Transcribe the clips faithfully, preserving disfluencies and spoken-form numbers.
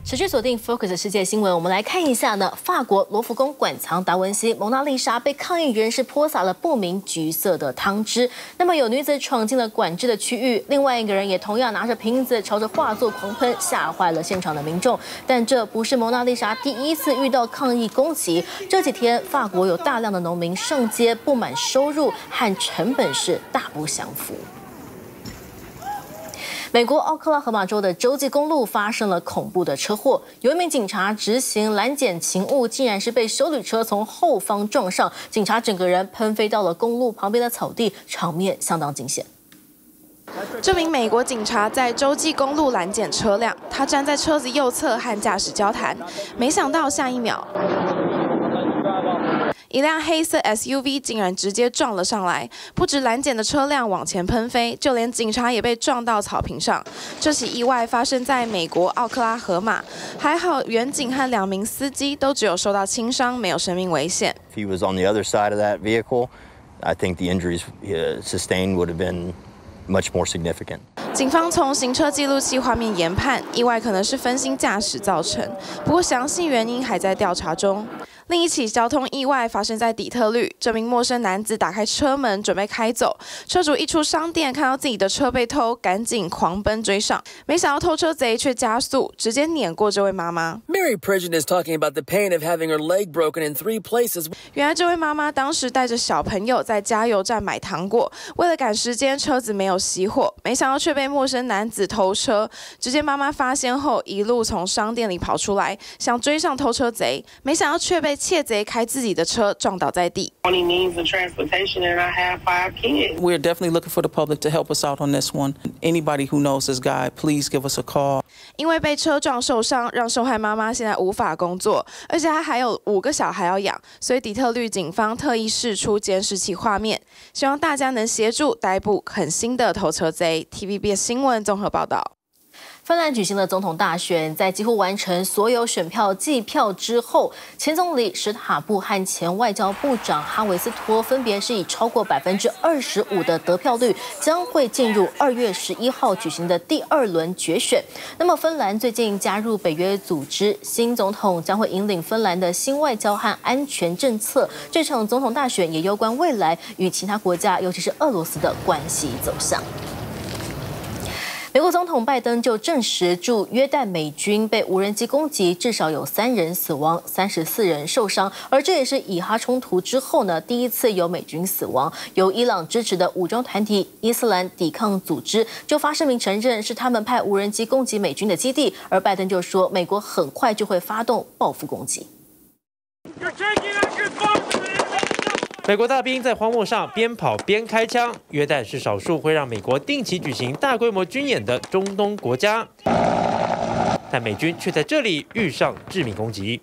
持续锁定 Focus 世界新闻，我们来看一下呢。法国罗浮宫馆藏达文西《蒙娜丽莎》被抗议人士泼洒了不明橘色的汤汁。那么有女子闯进了管制的区域，另外一个人也同样拿着瓶子朝着画作狂喷，吓坏了现场的民众。但这不是蒙娜丽莎第一次遇到抗议攻击。这几天，法国有大量的农民上街，不满收入和成本是大不相符。 美国奥克拉荷马州的洲际公路发生了恐怖的车祸，有一名警察执行拦检勤务，竟然是被休旅车从后方撞上，警察整个人喷飞到了公路旁边的草地，场面相当惊险。 这名美国警察在洲际公路拦检车辆，他站在车子右侧和驾驶交谈，没想到下一秒， 一辆黑色 S U V 竟然直接撞了上来，不止拦检的车辆往前喷飞，就连警察也被撞到草坪上。这起意外发生在美国奥克拉荷马，还好远警和两名司机都只有受到轻伤，没有生命危险。 If he was on the other side of that vehicle, I think the injuries sustained would have been much more significant. 警方从行车记录器画面研判，意外可能是分心驾驶造成，不过详细原因还在调查中。 另一起交通意外发生在底特律，这名陌生男子打开车门准备开走，车主一出商店看到自己的车被偷，赶紧狂奔追上，没想到偷车贼却加速，直接碾过这位妈妈。 Mary Pridgeon is talking about the pain of having her leg broken in three places. 原来这位妈妈当时带着小朋友在加油站买糖果，为了赶时间，车子没有熄火，没想到却被陌生男子偷车。只见妈妈发现后，一路从商店里跑出来，想追上偷车贼，没想到却被 窃贼开自己的车撞倒在地。 Only means of transportation, and I have five kids. We're definitely looking for the public to help us out on this one. Anybody who knows this guy, please give us a call. 因为被车撞受伤，让受害妈妈现在无法工作，而且她还有五个小孩要养，所以底特律警方特意释出监视器画面，希望大家能协助逮捕狠心的偷车贼。T V B S 新闻综合报道。 芬兰举行了总统大选，在几乎完成所有选票计票之后，前总理史塔布和前外交部长哈维斯托分别是以超过百分之二十五的得票率，将会进入二月十一号举行的第二轮决选。那么，芬兰最近加入北约组织，新总统将会引领芬兰的新外交和安全政策。这场总统大选也攸关未来与其他国家，尤其是俄罗斯的关系走向。 美国总统拜登就证实，驻约旦美军被无人机攻击，至少有三人死亡，三十四人受伤。而这也是以哈冲突之后呢，第一次有美军死亡。由伊朗支持的武装团体伊斯兰抵抗组织就发声明承认是他们派无人机攻击美军的基地，而拜登就说，美国很快就会发动报复攻击。 美国大兵在荒漠上边跑边开枪。约旦是少数会让美国定期举行大规模军演的中东国家，但美军却在这里遇上致命攻击。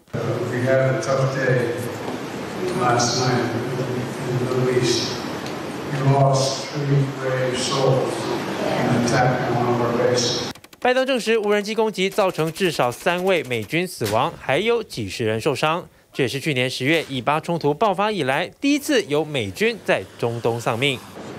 拜登证实，无人机攻击造成至少三位美军死亡，还有几十人受伤。 这也是去年十月以巴冲突爆发以来第一次有美军在中东丧命。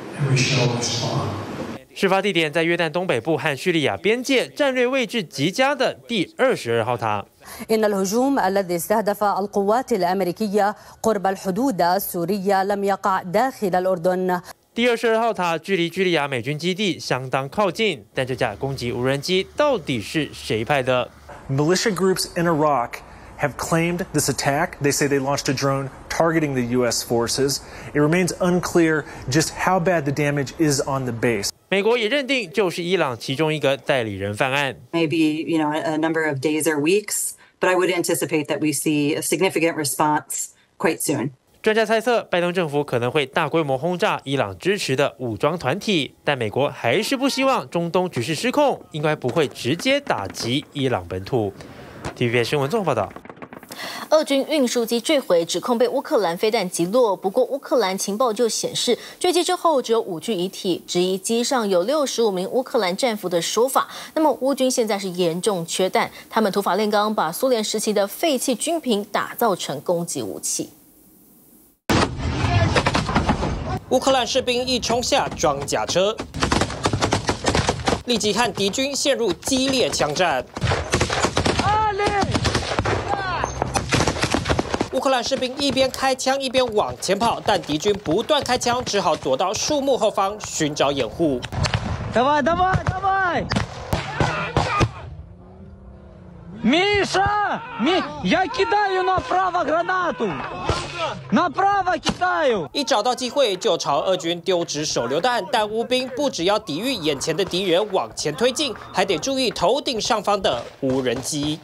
事发地点在约旦东北部和叙利亚边界，战略位置极佳的第二十二号塔。 إن الهجوم الذي استهدف القوات الأمريكية قرب الحدود السورية لم يقع داخل الأردن. 第二十二号塔距离叙利亚美军基地相当靠近，但这架攻击无人机到底是谁派的 ？Militia groups in Iraq have claimed this attack. They say they launched a drone targeting the U S forces. It remains unclear just how bad the damage is on the base. 美国也认定就是伊朗其中一个代理人犯案。 Maybe, you know, a number of days or weeks, but I would anticipate that we see a significant response quite soon. 专家猜测，拜登政府可能会大规模轰炸伊朗支持的武装团体，但美国还是不希望中东局势失控，应该不会直接打击伊朗本土。T V B S 新闻综合报道。 俄军运输机坠毁，指控被乌克兰飞弹击落。不过，乌克兰情报就显示，坠机之后只有五具遗体，质疑机上有六十五名乌克兰战俘的说法。那么，乌军现在是严重缺弹，他们土法炼钢，把苏联时期的废弃军品打造成攻击武器。 乌克兰士兵一冲下装甲车，立即和敌军陷入激烈枪战。 乌克兰士兵一边开枪一边往前跑，但敌军不断开枪，只好躲到树木后方寻找掩护。 Давай, давай, давай! Миша! Ми... Я кидаю направо гранату! Направо кидаю! 一找到机会就朝俄军丢掷手榴弹，但乌兵不只要抵御眼前的敌人往前推进，还得注意头顶上方的无人机。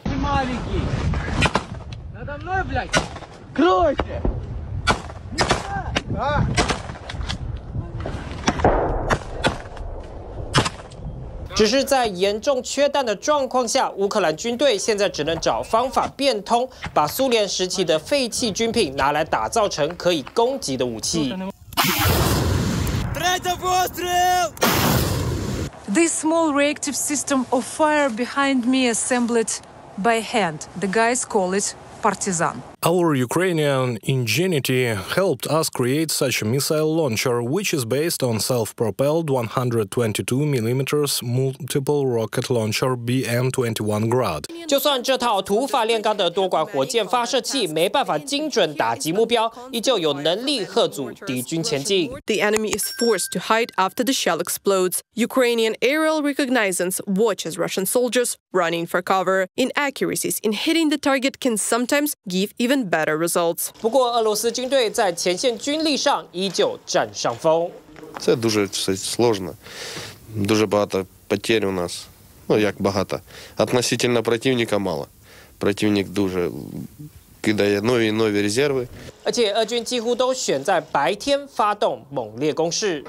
只是在严重缺弹的状况下，乌克兰军队现在只能找方法变通，把苏联时期的废弃军品拿来打造成可以攻击的武器。 This small reactive system of fire behind me assembled by hand. The guys call it partisan. Our Ukrainian ingenuity helped us create such a missile launcher, which is based on self-propelled one hundred twenty-two millimeter multiple rocket launcher B M twenty-one Grad. 就算这套土法炼钢的多管火箭发射器没办法精准打击目标，依旧有能力吓阻敌军前进。 The enemy is forced to hide after the shell explodes. Ukrainian aerial reconnaissance watches Russian soldiers running for cover. Inaccuracies in hitting the target can sometimes give even better results. 不过，俄罗斯军队在前线军力上依旧占上风。 Це дуже все сложно. Дуже багато потерь у нас. Ну, як багато. Относительно противника мало. Противник дуже кидає нові і нові резерви. 而且，俄军几乎都选在白天发动猛烈攻势。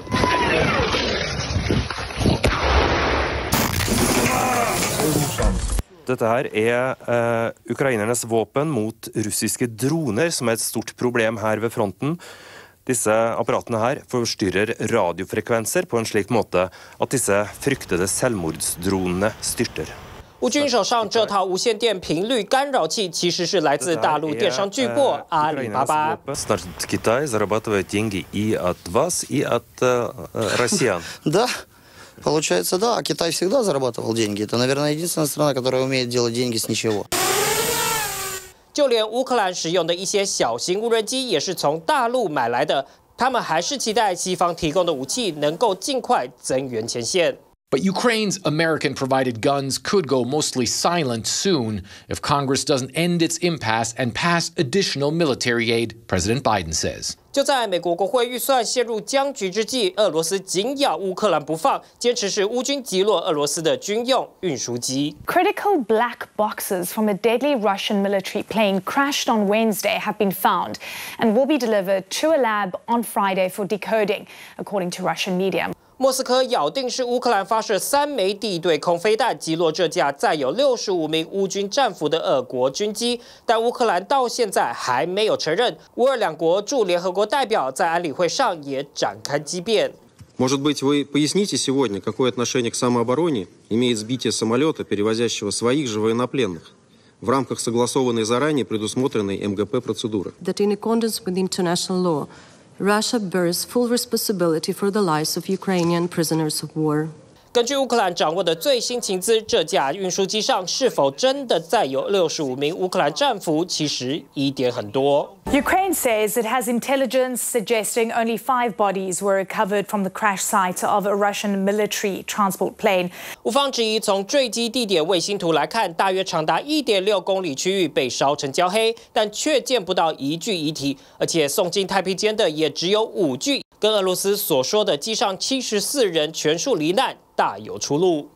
Dette her er eh, ukrainernes våpen mot russiske droner, som er et stort problem her ved fronten. Disse apparatene her forstyrrer radiofrekvenser på en slik måte at disse fryktede selvmordsdronene styrter. 乌军手上这套无线电频率干扰器，其实是来自大陆电商巨擘阿里巴巴。 Snart Китай зарабатывает деньги и от вас, и от россиян. Да. Получается, да. Китай всегда зарабатывал деньги. Это, наверное, единственная страна, которая умеет делать деньги с ничего. 就连乌克兰使用的一些小型无人机也是从大陆买来的，他们还是期待西方提供的武器能够尽快增援前线。 But Ukraine's American-provided guns could go mostly silent soon if Congress doesn't end its impasse and pass additional military aid, President Biden says. 就在美国国会预算陷入僵局之际，俄罗斯紧咬乌克兰不放，坚持是乌军击落俄罗斯的军用运输机。 Critical black boxes from a deadly Russian military plane crashed on Wednesday have been found and will be delivered to a lab on Friday for decoding, according to Russian media. 莫斯科咬定是乌克兰发射三枚地对空飞弹击落这架载有六十五名乌军战俘的俄国军机，但乌克兰到现在还没有承认。乌俄两国驻联合国代表在安理会上也展开激辩。 Может быть, вы поясните сегодня, какое отношение к самообороне имеет сбитие самолета, перевозящего своих же военнопленных, в рамках согласованной заранее предусмотренной эм гэ пэ процедуры? That in accordance with international law, Russia bears full responsibility for the lives of Ukrainian prisoners of war. 根据乌克兰掌握的最新情资，这架运输机上是否真的载有六十五名乌克兰战俘，其实疑点很多。 Ukraine says it has intelligence suggesting only five bodies were recovered from the crash site of a Russian military transport plane. 乌方质疑，从坠机地点卫星图来看，大约长达一点六公里区域被烧成焦黑，但却见不到一具遗体，而且送进太平间的也只有五具，跟俄罗斯所说的机上七十四人全数罹难大有出入。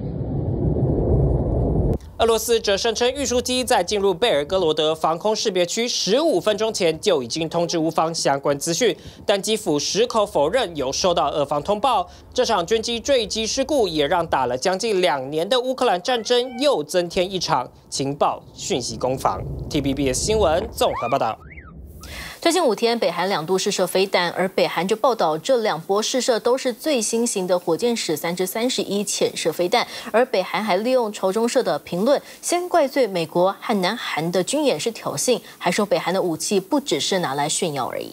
俄罗斯则声称，运输机在进入贝尔格罗德防空识别区十五分钟前就已经通知乌方相关资讯，但基辅矢口否认有收到俄方通报。这场军机坠机事故也让打了将近两年的乌克兰战争又增添一场情报讯息攻防。T V B S 新闻综合报道。 最近五天，北韩两度试射飞弹，而北韩就报道这两波试射都是最新型的火箭十三至三十一潜射飞弹。而北韩还利用朝中社的评论，先怪罪美国和南韩的军演是挑衅，还说北韩的武器不只是拿来炫耀而已。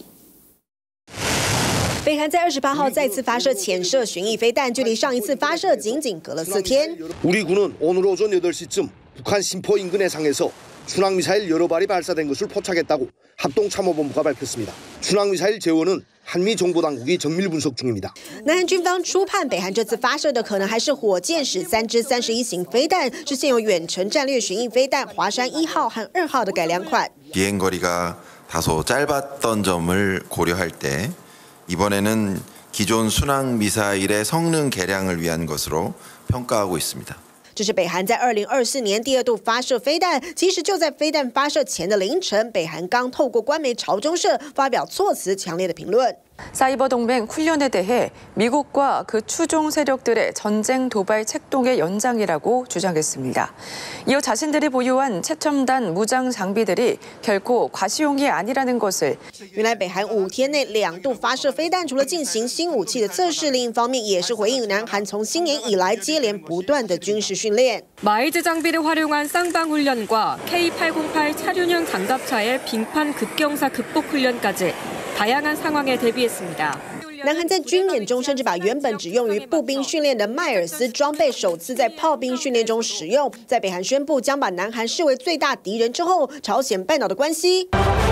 北韩在二十八号再次发射潜射巡弋飞弹，距离上一次发射仅仅隔了四天。 우리 군은 오늘 오전 여덟 시쯤 북한 심포 인근 해상에서 순항미사일 여러 발이 발사된 것을 포착했다고 합동참모본부가 밝혔습니다. 순항미사일 제원은 한미 정보당국이 정밀 분석 중입니다. 南韩军方初判北韩这次发射的可能还是火箭十三支三十一型飞弹，是现有远程战略巡弋飞弹华山一号和二号的改良款。 비행거리가 다소 짧았던 점을 고려할 때 이번에는 기존 순항 미사일의 성능 개량을 위한 것으로 평가하고 있습니다. 这是北韩在二零二四年第二度发射飞弹。其实就在飞弹发射前的凌晨，北韩刚透过官媒朝中社发表措辞强烈的评论。 사이버 동맹 훈련에 대해 미국과 그 추종 세력들의 전쟁 도발 책동의 연장이라고 주장했습니다. 이어 자신들이 보유한 최첨단 무장 장비들이 결코 과시용이 아니라는 것을 原来北韩五天内两度发射飞弹，除了进行新武器的测试，另一方面也是回应南韩从新年以来接连不断的军事训练。 마이즈 장비를 활용한 쌍방 훈련과 케이 팔공팔 차륜형 장갑차의 빙판 급경사 극복 훈련까지 다양한 상황에 대비했습니다. 南韩在军演中甚至把原本只用于步兵训练的迈尔斯装备首次在炮兵训练中使用。在北韩宣布将把南韩视为最大敌人之后，朝鲜半岛的关系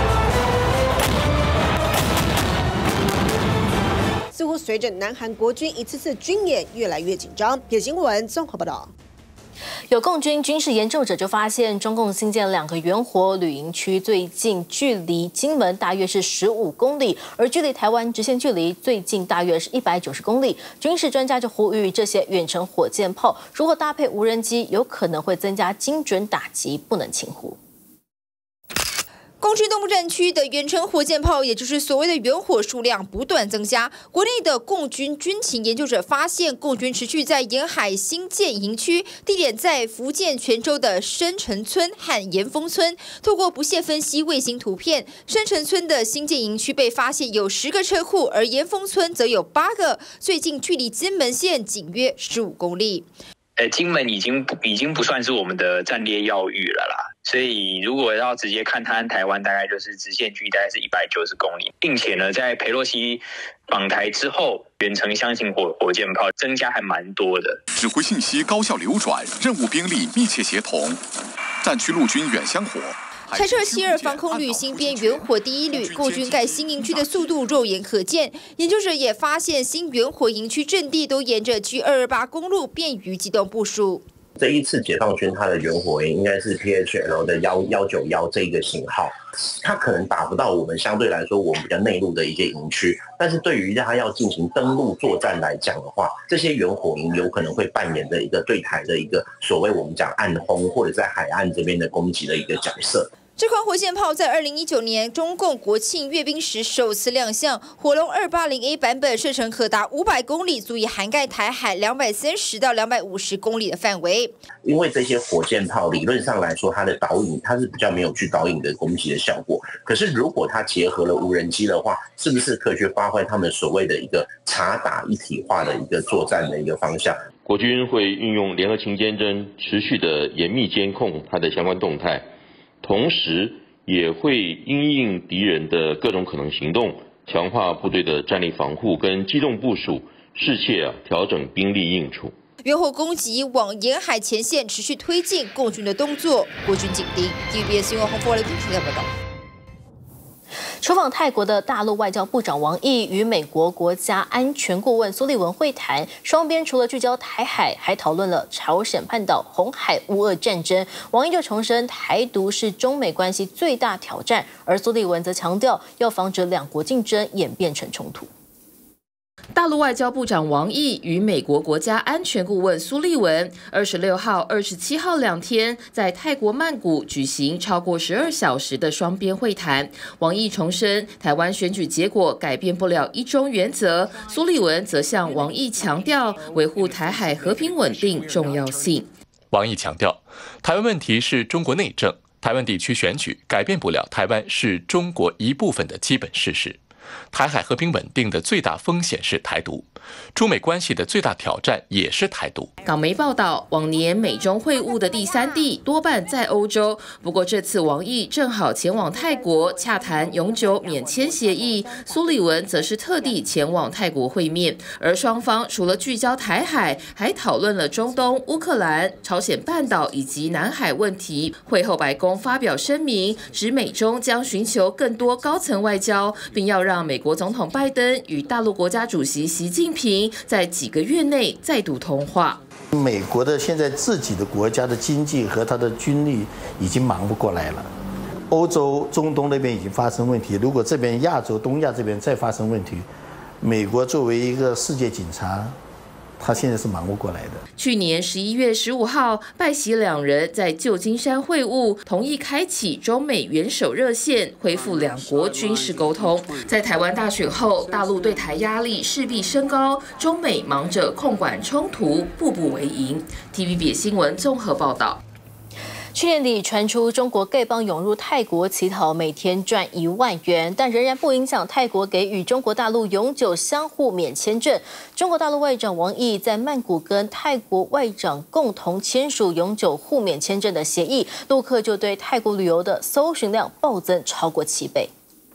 似乎随着南韩国军一次次军演越来越紧张。野新闻综合报道。 有共军军事研究者就发现，中共新建两个远火旅营区，最近距离金门大约是十五公里，而距离台湾直线距离最近大约是一百九十公里。军事专家就呼吁，这些远程火箭炮如果搭配无人机，有可能会增加精准打击，不能轻忽。 共军东部战区的远程火箭炮，也就是所谓的远火数量不断增加。国内的共军军情研究者发现，共军持续在沿海新建营区，地点在福建泉州的深城村和岩峰村。透过不懈分析卫星图片，深城村的新建营区被发现有十个车库，而岩峰村则有八个，最近距离金门县仅约十五公里。 呃，金门已经不已经不算是我们的战略要域了啦，所以如果要直接看它和台湾，大概就是直线距离大概是一百九十公里，并且呢，在裴洛西访台之后，远程箱型火火箭炮增加还蛮多的。 指挥信息高效流转，任务兵力密切协同，战区陆军远相火。 柴彻七二防空旅新编远火第一旅，共军盖新营区的速度肉眼可见。研究者也发现，新远火营区阵地都沿着 G 二二八公路，便于机动部署。 这一次解放军它的远火营应该是 P H L 的幺幺九幺这一个型号，它可能打不到我们相对来说我们比较内陆的一些营区，但是对于它要进行登陆作战来讲的话，这些远火营有可能会扮演的一个对台的一个所谓我们讲暗轰或者在海岸这边的攻击的一个角色。 这款火箭炮在二零一九年中共国庆阅兵时首次亮相，火龙二八零 A 版本射程可达五百公里，足以涵盖台海两百三十到两百五十公里的范围。 因为这些火箭炮理论上来说，它的导引它是比较没有去导引的攻击的效果。可是如果它结合了无人机的话，是不是可以去发挥他们所谓的一个察打一体化的一个作战的一个方向？ 国军会运用联合勤监侦，持续的严密监控它的相关动态。 同时，也会因应敌人的各种可能行动，强化部队的战力防护跟机动部署，适切啊调整兵力应处。 远火攻击往沿海前线持续推进，共军的动作，国军紧盯。T V B S 新闻洪福来听报道。 出访泰国的大陆外交部长王毅与美国国家安全顾问苏利文会谈，双边除了聚焦台海，还讨论了朝鲜半岛、红海、乌俄战争。王毅就重申，台独是中美关系最大挑战，而苏利文则强调要防止两国竞争演变成冲突。 大陆外交部长王毅与美国国家安全顾问苏利文二十六号、二十七号两天在泰国曼谷举行超过十二小时的双边会谈。王毅重申，台湾选举结果改变不了一中原则。苏利文则向王毅强调维护台海和平稳定重要性。 王毅强调，台湾问题是中国内政，台湾地区选举改变不了台湾是中国一部分的基本事实。 台海和平稳定的最大风险是台独，中美关系的最大挑战也是台独。 港媒报道，往年美中会晤的第三地多半在欧洲，不过这次王毅正好前往泰国洽谈永久免签协议，苏利文则是特地前往泰国会面，而双方除了聚焦台海，还讨论了中东、乌克兰、朝鲜半岛以及南海问题。会后，白宫发表声明，指美中将寻求更多高层外交，并要让美国总统拜登与大陆国家主席习近平在几个月内再度通话。 美国的现在自己的国家的经济和它的军力已经忙不过来了，欧洲、中东那边已经发生问题，如果这边亚洲、东亚这边再发生问题，美国作为一个世界警察，他现在是忙不过来的。 去年十一月十五号，拜习两人在旧金山会晤，同意开启中美元首热线，恢复两国军事沟通。在台湾大选后，大陆对台压力势必升高，中美忙着控管冲突，步步为营。T V B 新闻综合报道。 去年底传出中国丐帮涌入泰国乞讨，每天赚一万元，但仍然不影响泰国给予中国大陆永久相互免签证。中国大陆外长王毅在曼谷跟泰国外长共同签署永久互免签证的协议，陆客就对泰国旅游的搜寻量暴增超过七倍。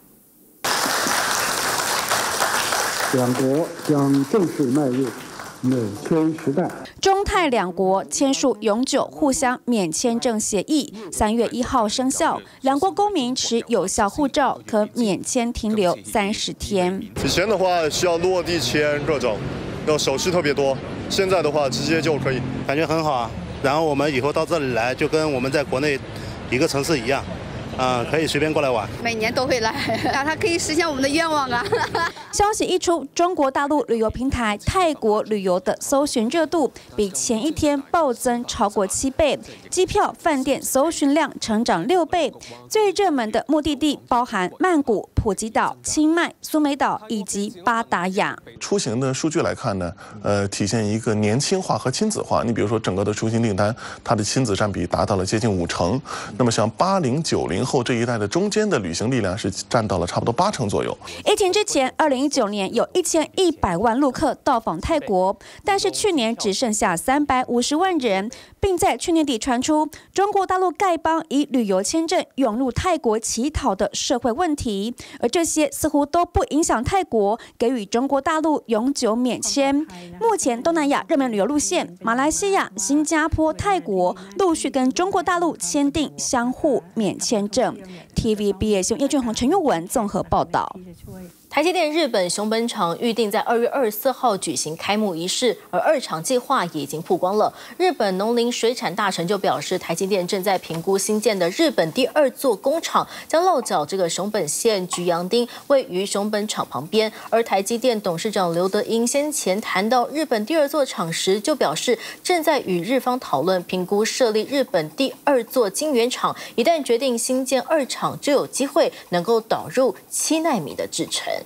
两国将正式迈入免签时代。 中泰两国签署永久互相免签证协议，三月一号生效。两国公民持有效护照可免签停留三十天。 以前的话需要落地签各种，然后手续特别多。现在的话直接就可以， 感觉很好啊。然后我们以后到这里来，就跟我们在国内一个城市一样。啊、呃，可以随便过来玩， 每年都会来，啊，它可以实现我们的愿望啊！ 消息一出，中国大陆旅游平台泰国旅游的搜寻热度比前一天暴增超过七倍，机票、饭店搜寻量成长六倍。最热门的目的地包含曼谷、普吉岛、清迈、苏梅岛以及巴达雅。 出行的数据来看呢，呃，体现一个年轻化和亲子化。你比如说，整个的出行订单，它的亲子占比达到了接近五成。那么像八零、九零后这一代的中间的旅行力量是占到了差不多八成左右。 疫情之前，二零一九年有一千一百万陆客到访泰国，但是去年只剩下三百五十万人，并在去年底传出中国大陆丐帮以旅游签证涌入泰国乞讨的社会问题，而这些似乎都不影响泰国给予中国大陆永久免签。目前东南亚热门旅游路线，马来西亚、新加坡、泰国陆续跟中国大陆签订相互免签证。T V B 新闻叶俊宏、陈玉文综合报道。 台积电日本熊本厂预定在二月二十四号举行开幕仪式，而二厂计划也已经曝光了。日本农林水产大臣就表示，台积电正在评估新建的日本第二座工厂，将落脚这个熊本县菊阳町，位于熊本厂旁边。而台积电董事长刘德英先前谈到日本第二座厂时，就表示正在与日方讨论评估设立日本第二座晶圆厂，一旦决定新建二厂，就有机会能够导入七奈米的制程。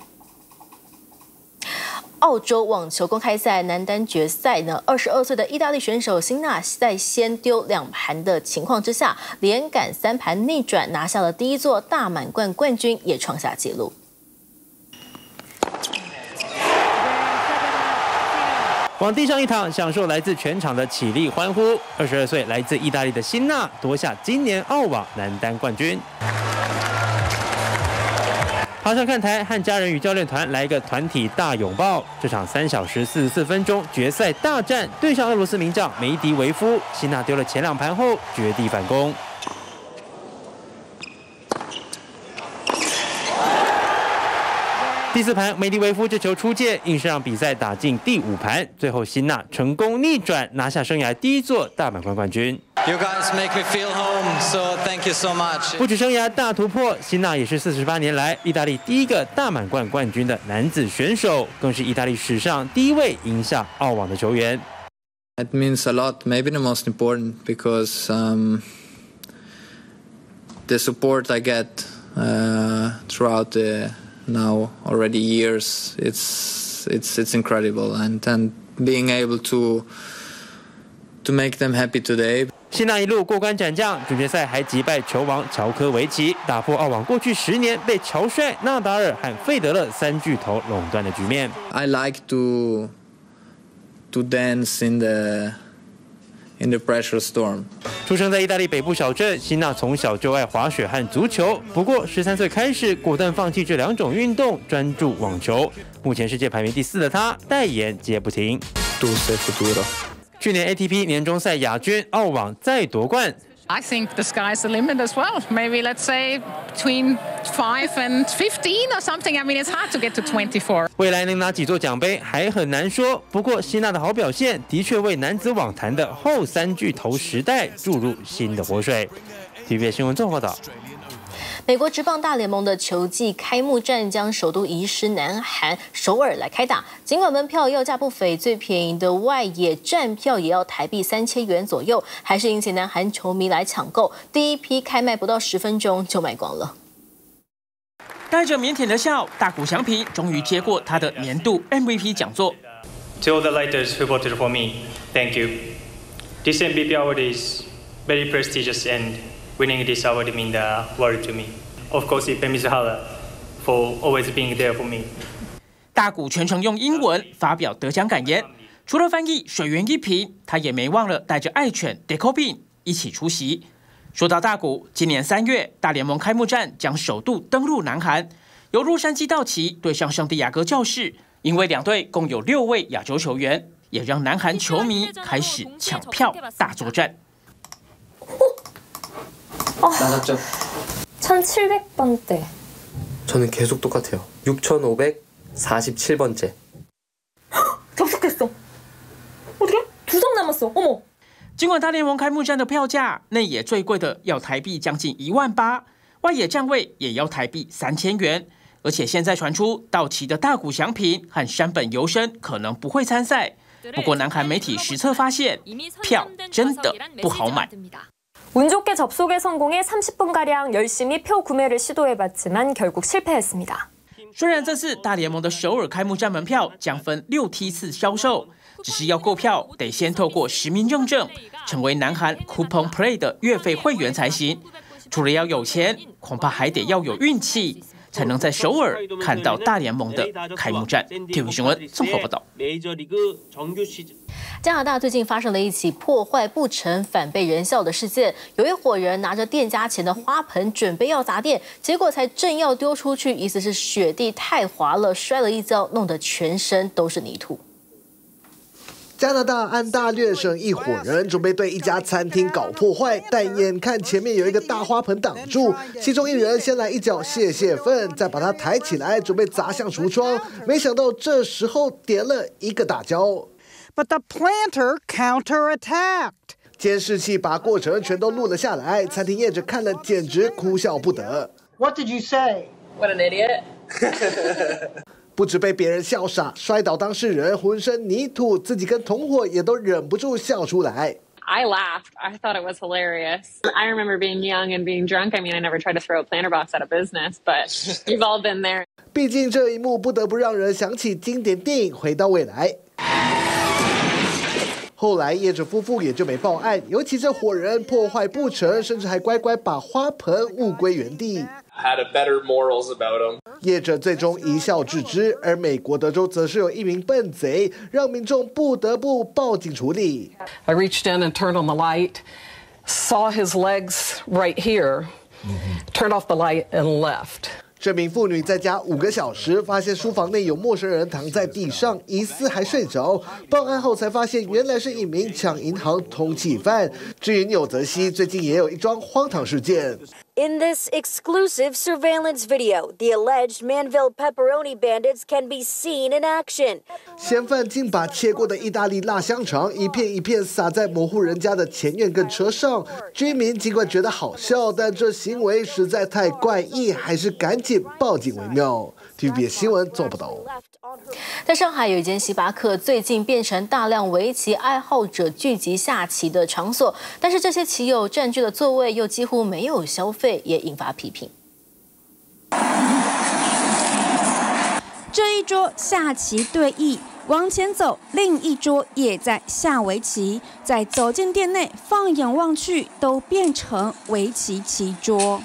澳洲网球公开赛男单决赛呢，二十二岁的意大利选手辛纳在先丢两盘的情况之下，连赶三盘逆转，拿下了第一座大满贯冠军，也创下纪录。 往地上一躺，享受来自全场的起立欢呼。二十二岁来自意大利的辛纳夺下今年澳网男单冠军。爬上看台，和家人与教练团来一个团体大拥抱。这场三小时四十四分钟决赛大战，对上俄罗斯名将梅迪维夫，辛纳丢了前两盘后绝地反攻。第四盘，梅迪维夫这球出界，硬是让比赛打进第五盘。最后，辛纳成功逆转，拿下生涯第一座大满贯冠军。 You guys make me feel home, so thank you so much. 不止生涯大突破，辛纳也是四十八年来意大利第一个大满贯冠军的男子选手，更是意大利史上第一位赢下澳网的球员。 It means a lot, maybe the most important, because um, the support I get uh, throughout the now already years, it's it's it's incredible, and and being able to to make them happy today. 希娜一路过关斩将，准决赛还击败球王乔科维奇，打破澳网过去十年被乔帅、纳达尔和费德勒三巨头垄断的局面。 I like to to dance in the in the pressure storm. 出生在意大利北部小镇，希娜从小就爱滑雪和足球，不过十三岁开始果断放弃这两种运动，专注网球。目前世界排名第四的她，代言接不停。去年 A T P 年终赛亚军，澳网再夺冠。 I think the sky's the limit as well. Maybe let's say between five and fifteen or something. I mean, it's hard to get to twenty-four. 未来能拿几座奖杯还很难说，不过希娜的好表现的确为男子网坛的后三巨头时代注入新的活水。T V B 新闻综合报道。 美国职棒大联盟的球季开幕战将首都移师南韩首尔来开打。尽管门票要价不菲，最便宜的外野站票也要台币三千元左右，还是引起南韩球迷来抢购。第一批开卖不到十分钟就卖光了。 带着腼腆的笑，大谷翔平终于接过他的年度 M V P 讲座。 To all the lighters who voted for me, thank you. This M V P award is very prestigious and winning this award means the world to me. Of course, thank Mister Hala for always being there for me. 大谷全程用英文发表得奖感言，除了翻译水源一瓶，他也没忘了带着爱犬 Decobin 一起出席。说到大谷，今年三月大联盟开幕战将首度登陆南韩，由洛杉矶道奇对上圣地亚哥教士，因为两队共有六位亚洲球员，也让南韩球迷开始抢票大作战。 맞았죠? 천칠백 번대. 저는 계속 똑같아요. 육천오백사십칠 번째. 접속했어. 어떻게? 두 장 남았어. 어머. 尽管大联盟开幕战的票价内野最贵的要台币将近一万八，外野站位也要台币三千元，而且现在传出道奇的大谷翔平和山本由伸可能不会参赛。不过南韩媒体实测发现，票真的不好买。 운 좋게 접속에 성공해 삼십 분가량 열심히 표 구매를 시도해봤지만 결국 실패했습니다. 虽然这次大联盟的首尔开幕战门票将分六梯次销售，只是要购票得先透过实名认证，成为南韩 Coupon Play 的月费会员才行。除了要有钱，恐怕还得要有运气，才能在首尔看到大联盟的开幕战。T V B 新闻综合报道。 加拿大最近发生了一起破坏不成反被人笑的事件，有一伙人拿着店家前的花盆准备要砸店，结果才正要丢出去，疑似是雪地太滑了，摔了一跤，弄得全身都是泥土。 加拿大安大略省一伙人准备对一家餐厅搞破坏，但眼看前面有一个大花盆挡住，其中一人先来一脚泄泄愤，再把它抬起来准备砸向橱窗，没想到这时候点了一个大跤。 But the planter counterattacked. 监视器把过程全都录了下来，餐厅业者看了简直哭笑不得。 What did you say? What an idiot! 不止被别人笑傻，摔倒当事人浑身泥土，自己跟同伙也都忍不住笑出来。 I laughed. I thought it was hilarious. I remember being young and being drunk. I mean, I never tried to throw a planter box out of business, but you've all been there. 毕竟这一幕不得不让人想起经典电影《回到未来》。 后来业者夫妇也就没报案，尤其这伙人破坏不成，甚至还乖乖把花盆物归原地。 Had a better morals about them. 业者最终一笑置之，而美国德州则是有一名笨贼，让民众不得不报警处理。 I reached in and turned on the light, saw his legs right here, turned off the light and left. 这名妇女在家五个小时，发现书房内有陌生人躺在地上，疑似还睡着。报案后才发现，原来是一名抢银行通缉犯。至于纽泽西，最近也有一桩荒唐事件。 In this exclusive surveillance video, the alleged Manville pepperoni bandits can be seen in action. 嫌犯竟把切过的意大利腊香肠一片一片撒在某户人家的前院跟车上。居民尽管觉得好笑，但这行为实在太怪异，还是赶紧报警为妙。T V B 新闻做报道。 在上海有一间星巴克，最近变成大量围棋爱好者聚集下棋的场所，但是这些棋友占据的座位又几乎没有消费，也引发批评。 这一桌下棋对弈，往前走，另一桌也在下围棋。再走进店内，放眼望去，都变成围棋棋桌。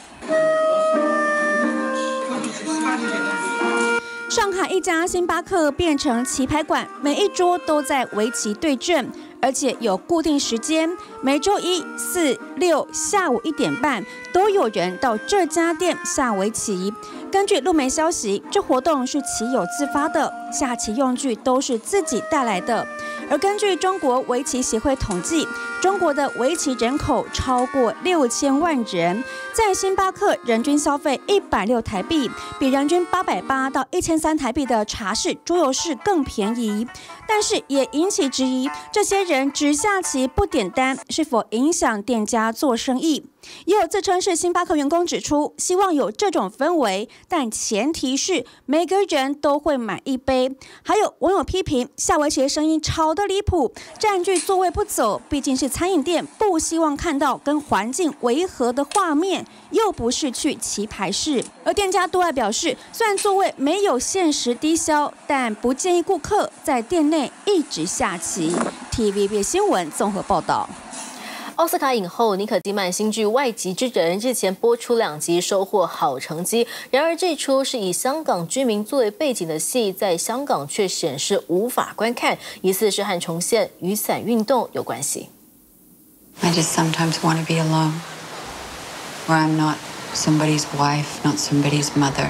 上海一家星巴克变成棋牌馆，每一桌都在围棋对阵，而且有固定时间，每周一、四、六下午一点半都有人到这家店下围棋。根据路媒消息，这活动是棋友自发的，下棋用具都是自己带来的。而根据中国围棋协会统计，中国的围棋人口超过六千万人，在星巴克人均消费一百六台币，比人均八百八到一千三台币的茶室、桌游室更便宜。但是也引起质疑，这些人只下棋不点单，是否影响店家做生意？也有自称是星巴克员工指出，希望有这种氛围，但前提是每个人都会买一杯。还有网友批评下围棋的声音吵得离谱，占据座位不走，毕竟是餐饮店，不希望看到跟环境违和的画面，又不是去棋牌室。而店家对外表示，虽然座位没有限时低消，但不建议顾客在店内一直下棋。T V B 新闻综合报道。 奥斯卡影后妮可基曼新剧《外籍之人》日前播出两集，收获好成绩。然而，这出是以香港居民作为背景的戏，在香港却显示无法观看，疑似是和重现雨伞运动有关系。 I just sometimes want to be alone, where I'm not somebody's wife, not somebody's mother,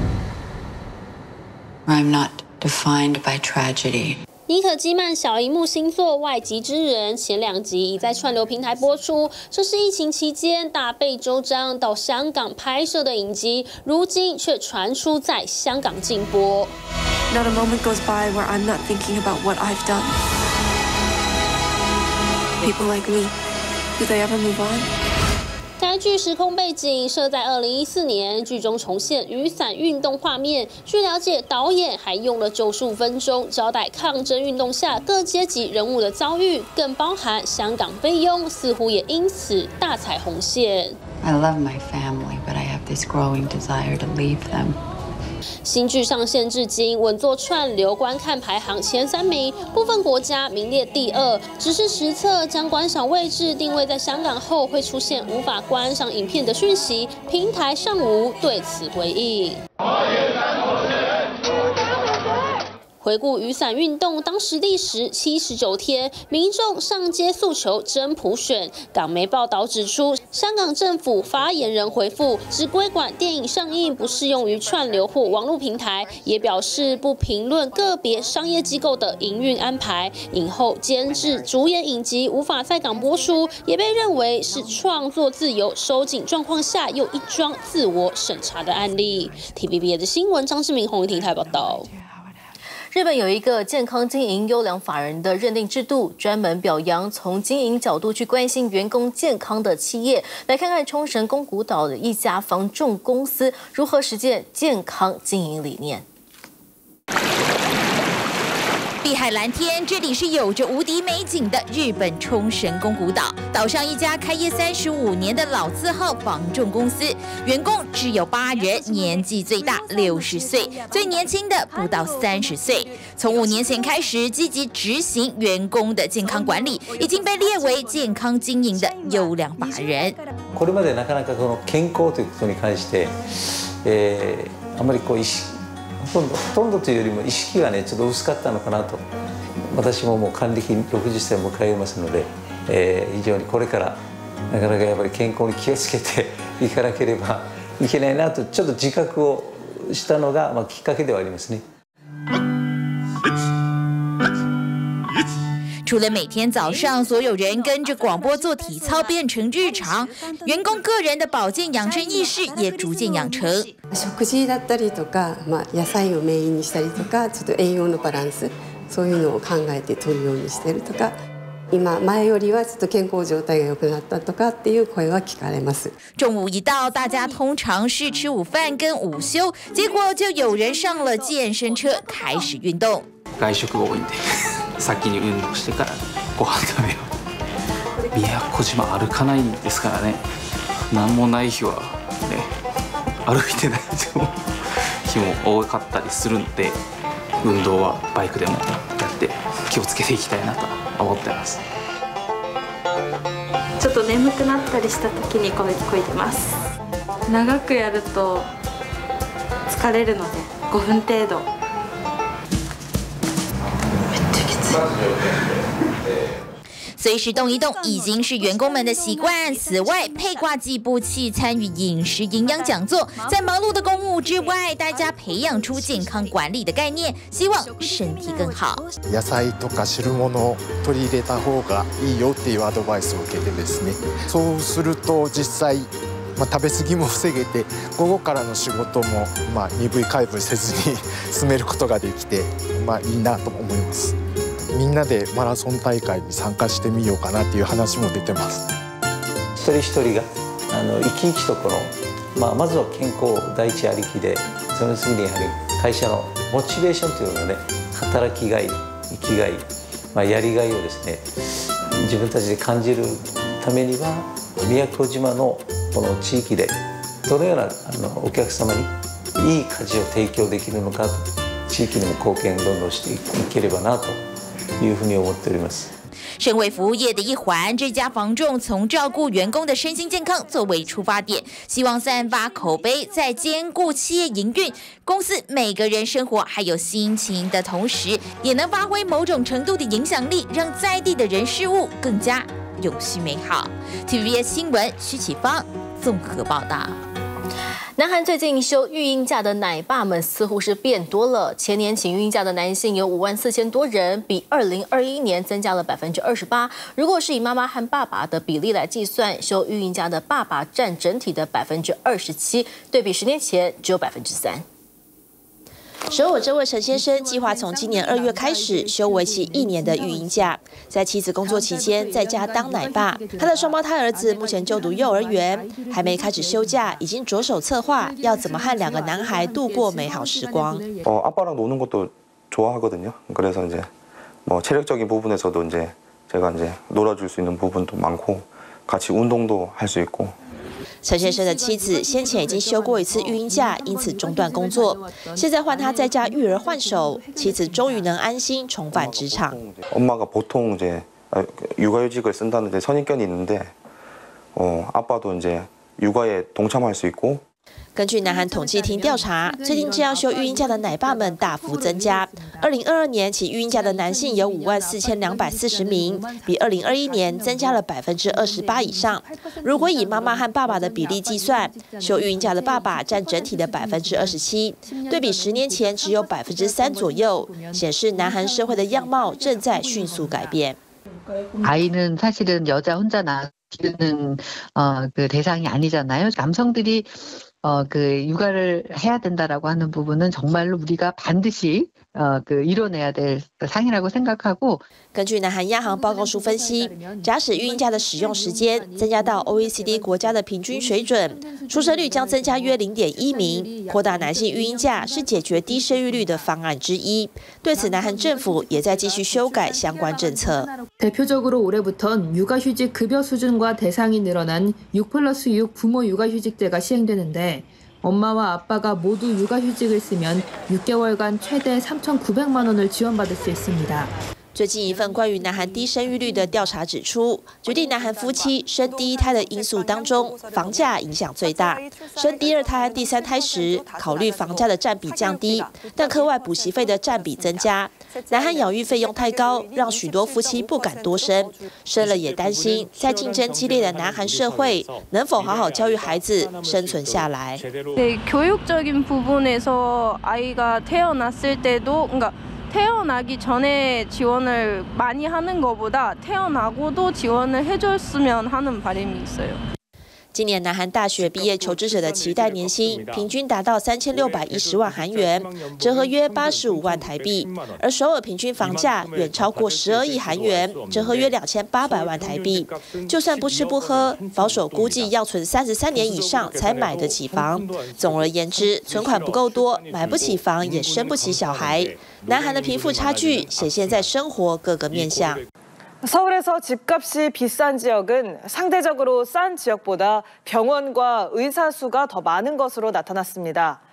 where I'm not defined by tragedy. 妮可基曼小荧幕新作《外籍之人》前两集已在串流平台播出，这是疫情期间大费周章到香港拍摄的影集，如今却传出在香港禁播。 Not a moment goes by where I'm not thinking about what I've done. People like me, do they ever move on? 该剧时空背景设在二零一四年，剧中重现雨伞运动画面。据了解，导演还用了九十五分钟交代抗争运动下各阶级人物的遭遇，更包含香港菲佣，似乎也因此大踩红线。 I love my family, but I have this growing desire to leave them. 新剧上线至今，稳坐串流观看排行前三名，部分国家名列第二。只是实测将观赏位置定位在香港后，会出现无法观赏影片的讯息，平台尚无对此回应。回顾雨伞运动，当时历时七十九天，民众上街诉求真普选。港媒报道指出，香港政府发言人回复，只规管电影上映，不适用于串流或网络平台，也表示不评论个别商业机构的营运安排。影后监制、主演影集无法在港播出，也被认为是创作自由收紧状况下又一桩自我审查的案例。T V B 的新闻，张志明、洪怡婷台报道。 日本有一个健康经营优良法人的认定制度，专门表扬从经营角度去关心员工健康的企业。来看看冲绳宫古岛的一家房仲公司如何实践健康经营理念。 碧海蓝天，这里是有着无敌美景的日本冲绳宫古岛。岛上一家开业三十五年的老字号房仲公司，员工只有八人，年纪最大六十岁，最年轻的不到三十岁。从五年前开始，积极执行员工的健康管理，已经被列为健康经营的优良法人。 これまでなかなかこの健康ということに関して、えー、あまりこう意識ほとんどほとんどというよりも意識がねちょっと薄かったのかなと。私ももう還暦ろくじゅっさいを迎えますので、えー、非常にこれからなかなかやっぱり健康に気をつけていかなければいけないなとちょっと自覚をしたのがまあきっかけではありますね。 除了每天早上所有人跟着广播做体操变成日常，员工个人的保健养生意识也逐渐养成。 食事だったりとか、まあ野菜をメインにしたりとか、ちょっと栄養のバランス、そういうのを考えて取るようにしてるとか。今前よりはちょっと健康状態が良くなったとかっていう声は聞かれます。 中午一到，大家通常是吃午饭跟午休，结果就有人上了健身车開始運動。 外食が多いんで、先に運動してからご飯食べよう。宮古島歩かないですからね。何もない日はね、歩いてないと日日も多かったりするので、運動はバイクでもやって気をつけていきたいなと思ってます。 ちょっと眠くなったりした時にこいこいでます。長くやると疲れるのでごふん程度。めっちゃきつい。 随时动一动已经是员工们的习惯。此外，配挂计部器参与饮食营养讲座，在忙碌的公务之外，大家培养出健康管理的概念，希望身体更好。 野菜とか汁物を取り入れた方がいいよっていうアドバイスを受けてですね。そうすると実際、まあ、食べ過ぎも防げて、午後からの仕事もまあ鈍い介護せずに進めることができて、まあいいなと思います。みんなでマラソン大会に参加してみようかなっていう話も出てます。 一人一人があの生き生きとこの、まあ、まずは健康第一ありきで、その次にやはり会社のモチベーションというのがね、働きがい、生きがい、まあ、やりがいをですね、自分たちで感じるためには、宮古島のこの地域でどのようなあのお客様にいい家事を提供できるのか、地域にも貢献どんどんしていければなと。 身为服务业的一环，这家房仲从照顾员工的身心健康作为出发点，希望散发口碑，在兼顾企业营运、公司每个人生活还有心情的同时，也能发挥某种程度的影响力，让在地的人事物更加永续美好。T V B S 新闻徐启芳综合报道。 南韩最近休育婴假的奶爸们似乎是变多了。前年请育婴假的男性有五万四千多人，比二零二一年增加了百分之二十八。如果是以妈妈和爸爸的比例来计算，休育婴假的爸爸占整体的百分之二十七，对比十年前只有百分之三。 首尔这位陈先生计划从今年二月开始休为期一年的育婴假，在妻子工作期间在家当奶爸。他的双胞胎儿子目前就读幼儿园，还没开始休假，已经着手策划要怎么和两个男孩度过美好时光。 어 아빠랑 노는 것도 좋아하거든요. 그래서 이제 뭐 체력적인 부분에서도 이제 제가 이제 놀아줄 수 있는 부분도 많고 같이 운동도 할 수 있고. 陈先生的妻子先前已经休过一次育婴假，因此中断工作。现在换他在家育儿换手，妻子终于能安心重返职场。 엄마가 보통 이제 육아휴직을 쓴다는데 선입견이 있는데 어, 아빠도 이제 육아에 동참할 수 있고. 根据南韩统计厅调查，最近这样休育婴假的奶爸们大幅增加。二零二二年起育婴假的男性有五万四千两百四十名，比二零二一年增加了百分之二十八以上。如果以妈妈和爸爸的比例计算，休育婴假的爸爸占整体的百分之二十七，对比十年前只有百分之三左右，显示南韩社会的样貌正在迅速改变。 아이는 사실은 여자 혼자 낳는 어, 그 대상이 아니잖아요. 남성들이 어, 그 육아를 해야 된다라고 하는 부분은 정말로 우리가 반드시 어, 그 이뤄내야 될 상이라고 생각하고. 根据南韩央行报告书分析，假使育婴假的使用时间增加到 O E C D 国家的平均水准，出生率将增加约 零点一名。扩大男性育婴假是解决低生育率的方案之一。对此，南韩政府也在继续修改相关政策。 대표적으로 올해부턴 육아휴직 급여 수준과 대상이 늘어난 육 플러스 육 부모 육아휴직제가 시행되는데 엄마와 아빠가 모두 육아휴직을 쓰면 육 개월간 최대 삼천구백만 원을 지원받을 수 있습니다. 最近一份关于南韩低生育率的调查指出，决定南韩夫妻生第一胎的因素当中，房价影响最大。生第二胎、第三胎时，考虑房价的占比降低，但课外补习费的占比增加。南韩养育费用太高，让许多夫妻不敢多生，生了也担心在竞争激烈的南韩社会，能否好好教育孩子，生存下来。 네, 교육적인 부분에서 아이가 태어났을 때도, 그러니까 태어나기 전에 지원을 많이 하는 것보다 태어나고도 지원을 해줬으면 하는 바람이 있어요. 今年南韩大学毕业求职者的期待年薪平均达到三千六百一十万韩元，折合约八十五万台币。而首尔平均房价远超过十二亿韩元，折合约两千八百万台币。就算不吃不喝，保守估计要存三十三年以上才买得起房。总而言之，存款不够多，买不起房，也生不起小孩。南韩的贫富差距显现在生活各个面向。 서울에서 집값이 비싼 지역은 상대적으로 싼 지역보다 병원과 의사 수가 더 많은 것으로 나타났습니다.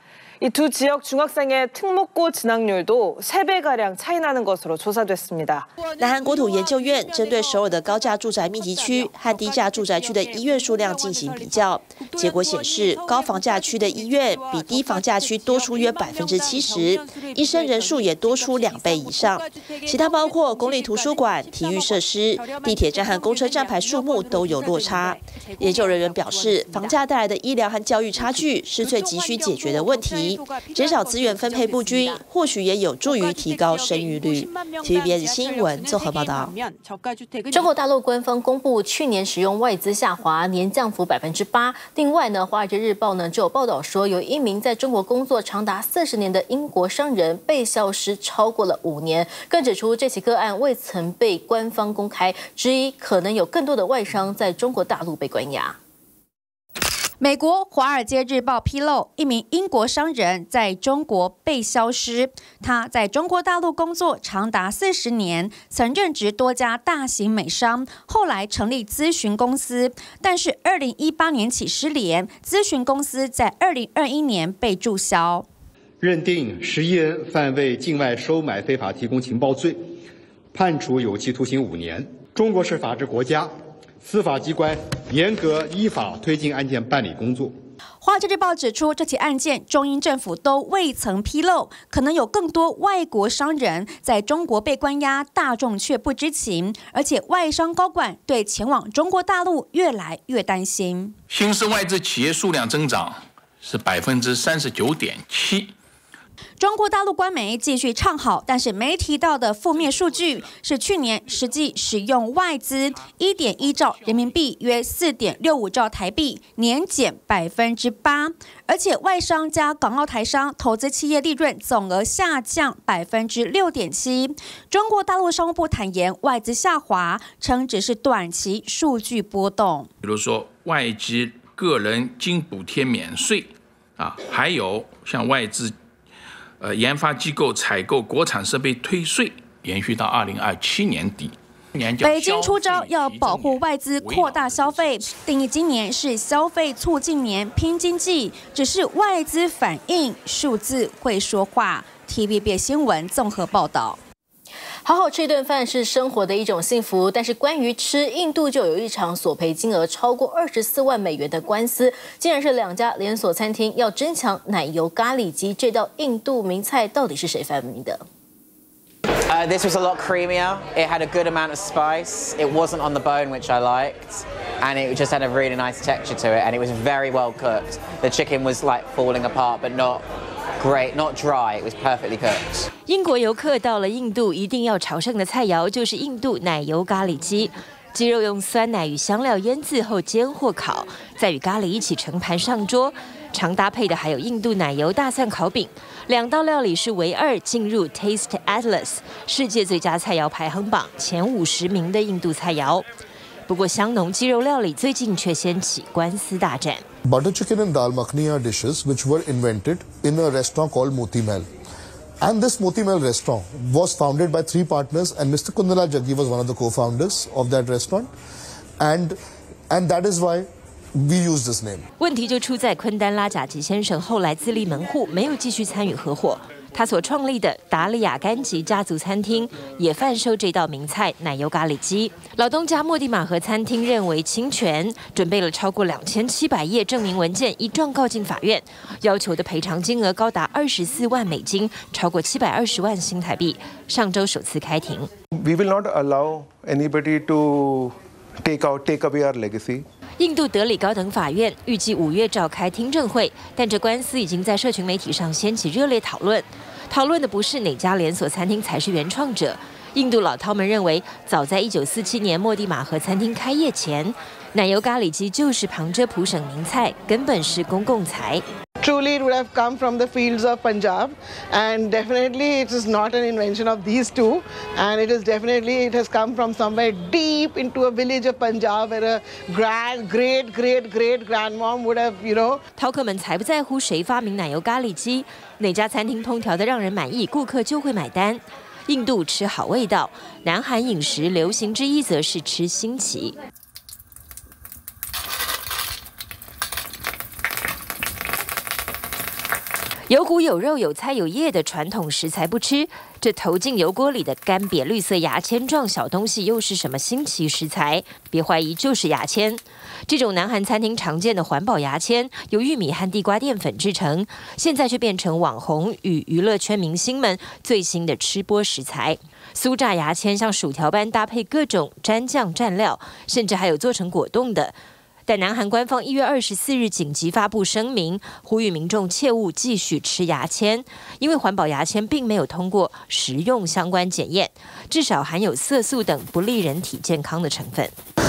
이 두 지역 중학생의 특목고 진학률도 세 배 가량 차이 나는 것으로 조사됐습니다. 南韩国土研究院针对首尔的高价住宅密集区和低价住宅区的医院数量进行比较，结果显示，高房价区的医院比低房价区多出约百分之七十，医生人数也多出两倍以上。其他包括公立图书馆、体育设施、地铁站和公车站牌数目都有落差。研究人员表示，房价带来的医疗和教育差距是最急需解决的问题。 减少资源分配不均，或许也有助于提高生育率。T V B S 新闻综合报道。 中国大陆官方公布，去年使用外资下滑，年降幅百分之八。另外呢，《华尔街日报》呢就有报道说，有一名在中国工作长达四十年的英国商人被消失超过了五年，更指出这起个案未曾被官方公开，质疑可能有更多的外商在中国大陆被关押。 美国《华尔街日报》披露，一名英国商人在中国被消失。他在中国大陆工作长达四十年，曾任职多家大型美商，后来成立咨询公司。但是，二零一八年起失联，咨询公司在二零二一年被注销。 认定十一人犯为境外收买非法提供情报罪，判处有期徒刑五年。中国是法治国家。 司法机关严格依法推进案件办理工作。 华尔街日报指出，这起案件中英政府都未曾披露，可能有更多外国商人在中国被关押，大众却不知情，而且外商高管对前往中国大陆越来越担心。 新式外资企业数量增长是百分之三十九点七。 中国大陆官媒继续唱好，但是没提到的负面数据是去年实际使用外资 一点一兆人民币，约 四点六五兆台币，年减百分之八，而且外商加港澳台商投资企业利润总额下降百分之六点七。中国大陆商务部坦言，外资下滑，称只是短期数据波动。 比如说外籍个人经补贴免税啊，还有像外资。 呃，研发机构采购国产设备退税，延续到二零二七年底。 北京出招要保护外资，扩大消费，定义今年是消费促进年，拼经济。只是外资反应，数字会说话。T V B 新闻综合报道。 好好吃一顿饭是生活的一种幸福，但是关于吃，印度就有一场索赔金额超过二十四万美元的官司，竟然是两家连锁餐厅要争抢奶油咖喱鸡这道印度名菜，到底是谁发明的？ Uh, this was a lot creamier. It had a good amount of spice. It wasn't on the bone, which I liked, and it just had a really nice texture to it. And it was very well cooked. The chicken was like falling apart, but not great, not dry. It was perfectly cooked. 英国游客到了印度，一定要朝圣的菜肴就是印度奶油咖喱鸡。鸡肉用酸奶与香料腌制后煎或烤，再与咖喱一起盛盘上桌。常搭配的还有印度奶油大蒜烤饼。两道料理是唯二进入 Taste Atlas 世界最佳菜肴排行榜前五十名的印度菜肴。不过香浓鸡肉料理最近却掀起官司大战。 Butter chicken and dal makhani are dishes which were invented in a restaurant called Moti Mahal. And this Moti Mahal restaurant was founded by three partners, and Mister Kundalal Jaggi was one of the co-founders of that restaurant. And, and that is why we use this name. 问题就出在昆丹拉贾吉先生后来自立门户，没有继续参与合伙。他所创立的达利亚甘吉家族餐厅也贩售这道名菜奶油咖喱鸡。老东家莫蒂马和餐厅认为侵权，准备了超过两千七百页证明文件，一状告进法院，要求的赔偿金额高达二十四万美金，超过七百二十万新台币。上周首次开庭。 We will not allow anybody to take out, take away our legacy. 印度德里高等法院预计五月召开听证会，但这官司已经在社群媒体上掀起热烈讨论。讨论的不是哪家连锁餐厅才是原创者，印度老饕们认为，早在一九四七年莫蒂马和餐厅开业前，奶油咖喱鸡就是旁遮普省名菜，根本是公共财。 Truly, it would have come from the fields of Punjab, and definitely it is not an invention of these two, and it is definitely, it has come from somewhere deep into a village of Punjab where a grand, great, great, great grandmom would have, you know. 饕客们才不在乎谁发明奶油咖喱鸡，哪家餐厅烹调的让人满意，顾客就会买单。印度吃好味道，南韩饮食流行之一则是吃新奇。 有骨有肉有菜有叶的传统食材不吃，这投进油锅里的干瘪绿色牙签状小东西又是什么新奇食材？别怀疑，就是牙签。这种南韩餐厅常见的环保牙签，由玉米和地瓜淀粉制成，现在却变成网红与娱乐圈明星们最新的吃播食材。酥炸牙签像薯条般搭配各种蘸酱蘸料，甚至还有做成果冻的。但南韩官方一月二十四日紧急发布声明，呼吁民众切勿继续吃牙签，因为环保牙签并没有通过食用相关检验，至少含有色素等不利人体健康的成分。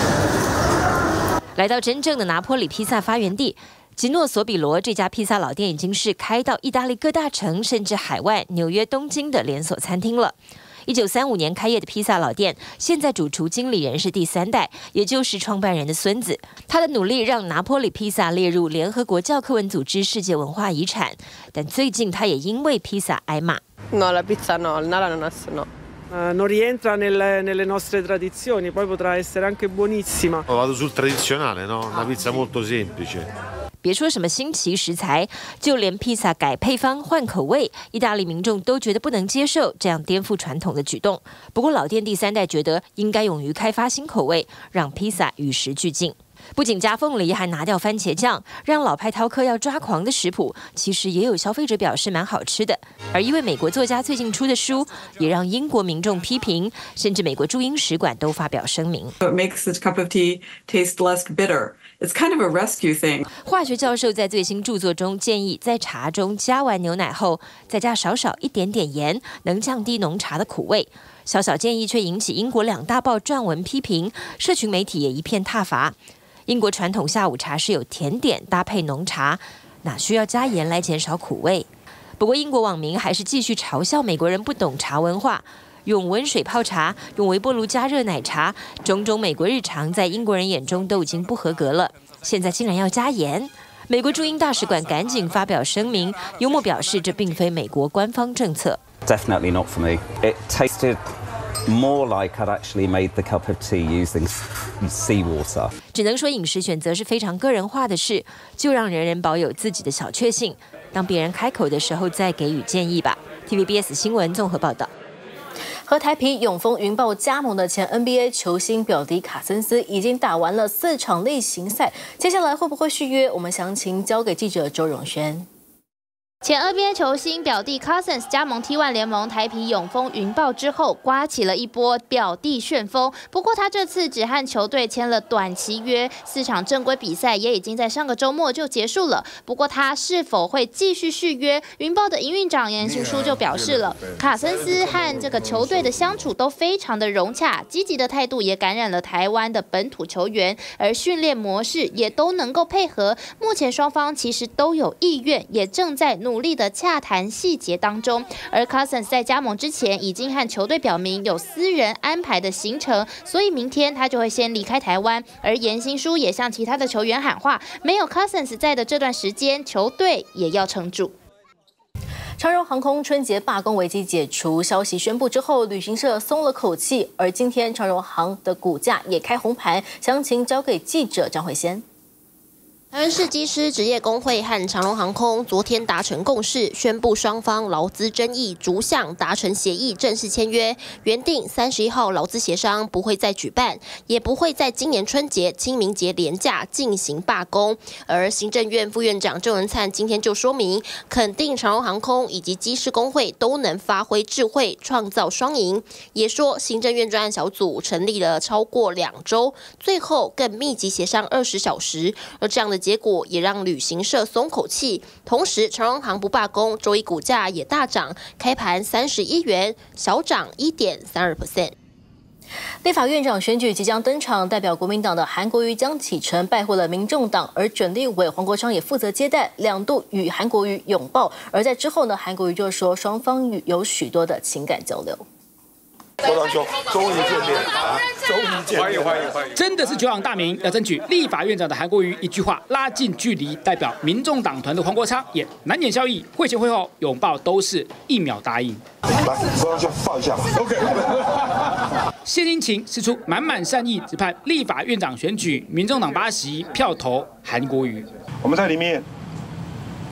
来到真正的拿坡里披萨发源地。吉诺索比罗这家披萨老店已经是开到意大利各大城，甚至海外纽约、东京的连锁餐厅了。一九三五年开业的披萨老店，现在主厨经理人是第三代，也就是创办人的孙子。他的努力让拿坡里披萨列入联合国教科文组织世界文化遗产，但最近他也因为披萨挨骂。 No, la pizza no, il ananas no. Uh, non rientra nelle, nelle nostre tradizioni, poi potrà essere anche buonissima. Vado sul tradizionale, no? Una pizza molto semplice. 别说什么新奇食材，就连披萨改配方换口味，意大利民众都觉得不能接受这样颠覆传统的举动。不过老店第三代觉得应该勇于开发新口味，让披萨与时俱进。不仅加凤梨，还拿掉番茄酱，让老派饕客要抓狂的食谱，其实也有消费者表示蛮好吃的。而一位美国作家最近出的书，也让英国民众批评，甚至美国驻英使馆都发表声明。 It makes the cup of tea taste less bitter. It's kind of a rescue thing. 化学教授在最新著作中建议，在茶中加完牛奶后，再加少少一点点盐，能降低浓茶的苦味。小小建议却引起英国两大报撰文批评，社群媒体也一片挞伐。英国传统下午茶是有甜点搭配浓茶，哪需要加盐来减少苦味？不过英国网民还是继续嘲笑美国人不懂茶文化，用温水泡茶，用微波炉加热奶茶，种种美国日常在英国人眼中都已经不合格了，现在竟然要加盐。美国驻英大使馆赶紧发表声明，幽默表示这并非美国官方政策。 Definitely not for me. It tasted more like I'd actually made the cup of tea using seawater. 只能说饮食选择是非常个人化的事，就让人人保有自己的小确幸。当别人开口的时候再给予建议吧。T V B S 新闻综合报道。 和台啤永丰云豹加盟的前 N B A 球星表迪卡森斯已经打完了四场例行赛，接下来会不会续约？我们详情交给记者周永轩。 前 N B A 球星表弟 Cousins 加盟 T 一 联盟台啤永丰云豹之后，刮起了一波表弟旋风。不过他这次只和球队签了短期约，四场正规比赛也已经在上个周末就结束了。不过他是否会继续续约？云豹的营运长严行书就表示了，卡森斯和这个球队的相处都非常的融洽，积极的态度也感染了台湾的本土球员，而训练模式也都能够配合。目前双方其实都有意愿，也正在努力。努力的洽谈细节当中，而 Cousins 在加盟之前已经和球队表明有私人安排的行程，所以明天他就会先离开台湾。而严新书也向其他的球员喊话，没有 Cousins 在的这段时间，球队也要撑住。 长荣航空春节罢工危机解除消息宣布之后，旅行社松了口气，而今天长荣航的股价也开红盘。详情交给记者张慧仙。 台湾市机师职业工会和长荣航空昨天达成共识，宣布双方劳资争议逐项达成协议，正式签约。原定三十一号劳资协商不会再举办，也不会在今年春节、清明节连假进行罢工。而行政院副院长郑文灿今天就说明，肯定长荣航空以及机师工会都能发挥智慧，创造双赢。也说行政院专案小组成立了超过两周，最后更密集协商二十小时，而这样的结果也让旅行社松口气，同时长荣航不罢工，周一股价也大涨，开盘三十一元，小涨 一点三二 percent。 立法院长选举即将登场，代表国民党的韩国瑜将启程拜会了民众党，而准立委黄国昌也负责接待，两度与韩国瑜拥抱。而在之后呢，韩国瑜就说双方有许多的情感交流。 国昌兄，终于见面啊！终于见面，欢迎欢迎欢迎！ 真的是久仰大名，要争取立法院长的韩国瑜一句话拉近距离，代表民众党团的黄国昌也难掩笑意，会前会后拥抱都是一秒答应。 来，国昌兄抱一下吧。OK。 谢金琴释出满满善意，只盼立法院长选举，民众党八席票投韩国瑜。 我们在里面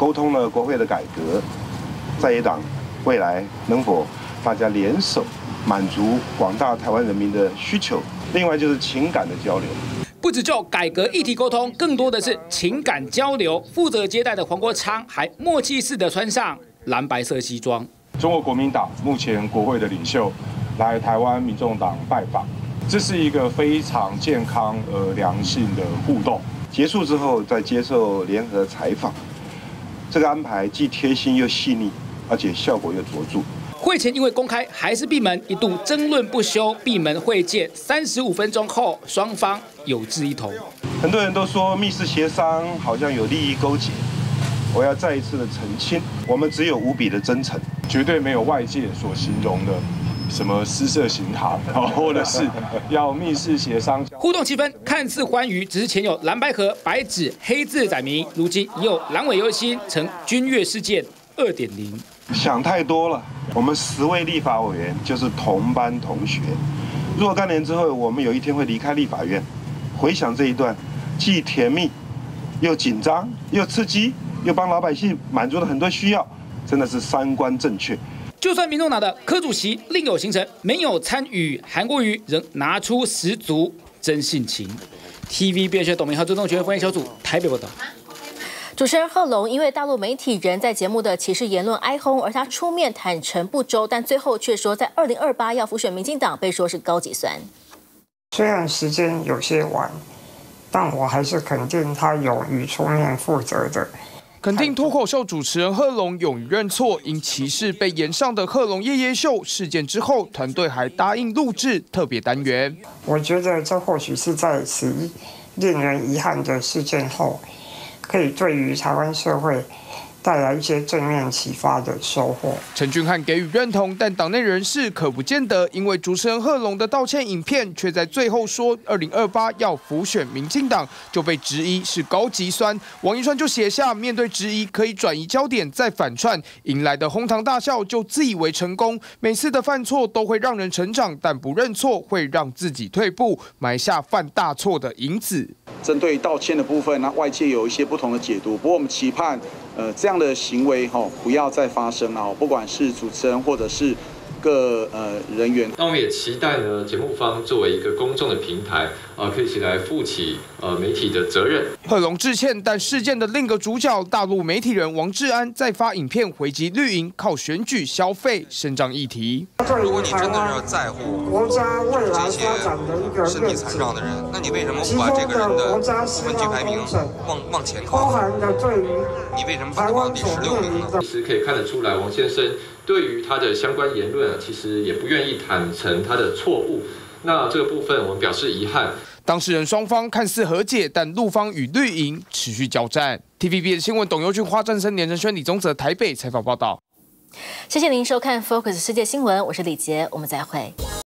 沟通了国会的改革，在野党未来能否大家联手满足广大台湾人民的需求？另外就是情感的交流。 不只就改革议题沟通，更多的是情感交流。负责接待的黄国昌还默契式的穿上蓝白色西装。 中国国民党目前国会的领袖来台湾民众党拜访，这是一个非常健康而良性的互动。 结束之后再接受联合采访，这个安排既贴心又细腻，而且效果又卓著。 会前因为公开还是闭门，一度争论不休。闭门会见三十五分钟后，双方有志一同。 很多人都说密室协商好像有利益勾结，我要再一次的澄清，我们只有无比的真诚， 绝对没有外界所形容的什么私设行堂，或者是要密室协商。 互动气氛看似欢愉，只是前有蓝白合、白纸黑字载明，如今已有蓝委忧心成军乐事件 二点零。 想太多了。我们十位立法委员就是同班同学，若干年之后，我们有一天会离开立法院，回想这一段，既甜蜜，又紧张，又刺激，又帮老百姓满足了很多需要，真的是三观正确。 就算民众党的柯主席另有行程，没有参与，韩国瑜仍拿出十足真性情。T V B 董明浩、周东学分小组台北报道。 主持人贺龙因为大陆媒体人在节目的歧视言论哀轰，而他出面坦诚不周，但最后却说在二零二八要辅选民进党，被说是高级酸。 虽然时间有些晚，但我还是肯定他勇于出面负责的。 肯定脱口秀主持人贺龙勇于认错，因歧视被延上的贺龙夜夜秀事件之后，团队还答应录制特别单元。 我觉得这或许是在此令人遗憾的事件后，可以对于台湾社会带来一些正面启发的收获。 陈俊翰给予认同，但党内人士可不见得，因为主持人贺龙的道歉影片却在最后说二零二八要辅选民进党，就被质疑是高级酸。王一川就写下，面对质疑可以转移焦点再反串，迎来的哄堂大笑就自以为成功。每次的犯错都会让人成长，但不认错会让自己退步，埋下犯大错的引子。 针对道歉的部分，那外界有一些不同的解读，不过我们期盼，呃，这样的行为哈、哦、不要再发生啊，不管是主持人或者是各呃人员。 那我们也期待呢，节目方作为一个公众的平台，啊、呃，可以起来负起呃媒体的责任。 贺龙致歉，但事件的另一个主角大陆媒体人王志安再发影片回击绿营靠选举消费伸张议题。 如果你真的是要在乎国家未来这些发展的一个身体残障的人，那你为什么不把这个人的分区排名往往前靠？ 包含的对于你为什么把它放第十六名呢？ 其实可以看得出来，王先生对于他的相关言论，其实也不愿意坦诚他的错误。那这个部分我们表示遗憾。 当事人双方看似和解，但陆方与绿营持续交战。T V B 的新闻，董佑俊、花占生、连承轩、李宗泽台北采访报道。 谢谢您收看 Focus 世界新闻，我是李杰，我们再会。